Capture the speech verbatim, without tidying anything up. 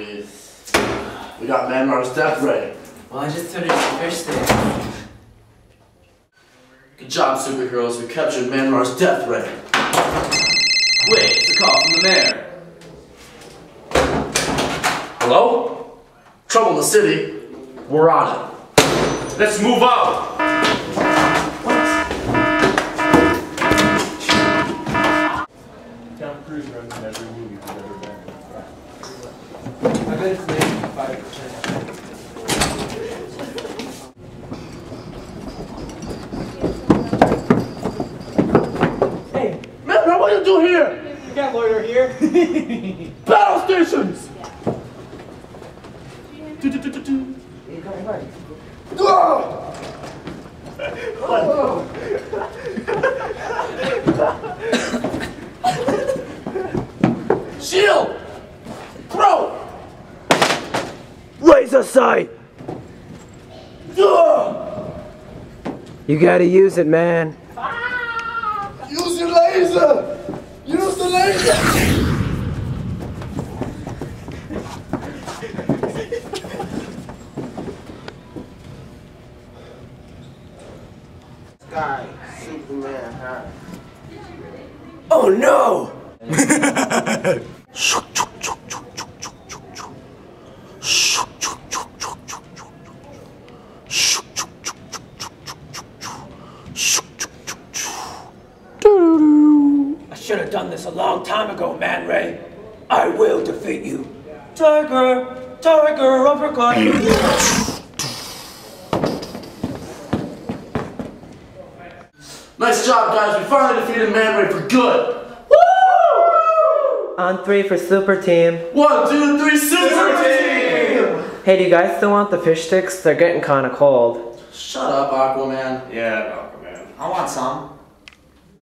finally, we got Man-Mar's death ray. Well, I just finished the fish stick. Good job, superheroes. We captured Man-Mar's death ray. Wait, it's a call from the mayor. Hello? Trouble in the city. We're on it. Let's move out! Tom Cruise runs in every movie he's ever been in. I bet it's ninety-five percent. Hey, Man-Mar, what are you doing here? You got loiter here. Battle stations! Do, do, do, do, do. Ah! Shield! Throw! Laser sight! Ugh! You gotta use it, man. Use your laser! Use the laser! Sky, Superman, huh? Oh no! I should have done this a long time ago, Man Ray. I will defeat you. Tiger! Tiger uppercut! Nice job, guys. We finally defeated Man Ray for good. On three for Super Team. One, two, three, super team! Hey, do you guys still want the fish sticks? They're getting kinda cold. Shut up, Aquaman. Yeah, Aquaman. I want some.